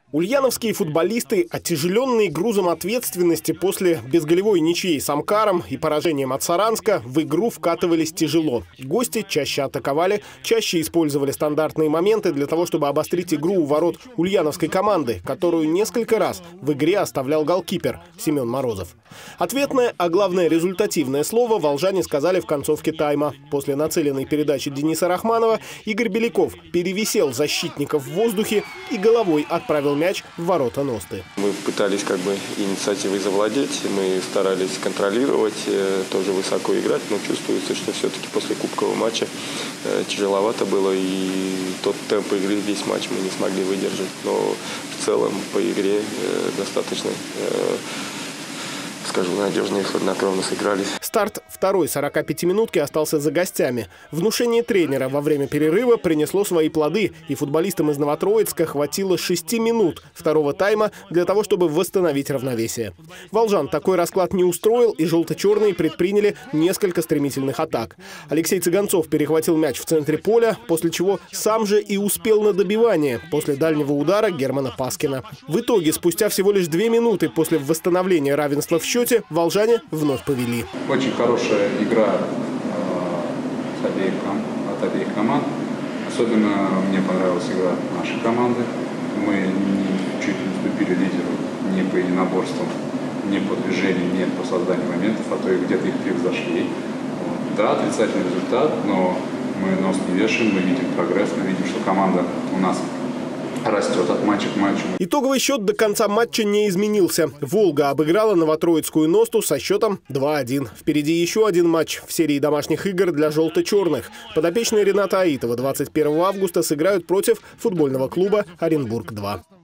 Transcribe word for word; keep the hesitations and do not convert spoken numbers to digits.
Ульяновские футболисты, отяжеленные грузом ответственности после безголевой ничьей с Амкаром и поражением от Саранска, в игру вкатывались тяжело. Гости чаще атаковали, чаще использовали стандартные моменты для того, чтобы обострить игру у ворот ульяновской команды, которую несколько раз в игре оставлял голкипер Семен Морозов. Ответное, а главное результативное слово волжане сказали в концовке тайма. После нацеленной передачи Дениса Рахманова Игорь Беляков перевисел защитников в воздухе и головой отправил мяч в ворота Носты. Мы пытались как бы инициативой завладеть, мы старались контролировать, тоже высоко играть, но чувствуется, что все-таки после кубкового матча тяжеловато было, и тот темп игры весь матч мы не смогли выдержать. Но в целом по игре достаточно, скажу, надежно и хладнокровно сыгрались. Старт второй сорокапятиминутки остался за гостями. Внушение тренера во время перерыва принесло свои плоды, и футболистам из Новотроицка хватило шести минут второго тайма для того, чтобы восстановить равновесие. Волжан такой расклад не устроил, и желто-черные предприняли несколько стремительных атак. Алексей Цыганцов перехватил мяч в центре поля, после чего сам же и успел на добивание после дальнего удара Германа Паскина. В итоге, спустя всего лишь две минуты после восстановления равенства в счете, волжане вновь повели. Очень хорошая игра э, с обеих, от обеих команд. Особенно мне понравилась игра нашей команды. Мы не, чуть не уступили лидеру ни по единоборствам, ни по движению, ни по созданию моментов, а то и где-то их превзошли. Вот. Да, отрицательный результат, но мы нос не вешаем, мы видим прогресс, мы видим, что команда у нас растет от матча к матчу. Итоговый счет до конца матча не изменился. «Волга» обыграла Новотроицкую «Носту» со счетом два один. Впереди еще один матч в серии домашних игр для желто-черных. Подопечные Рената Аитова двадцать первого августа сыграют против футбольного клуба «Оренбург-два».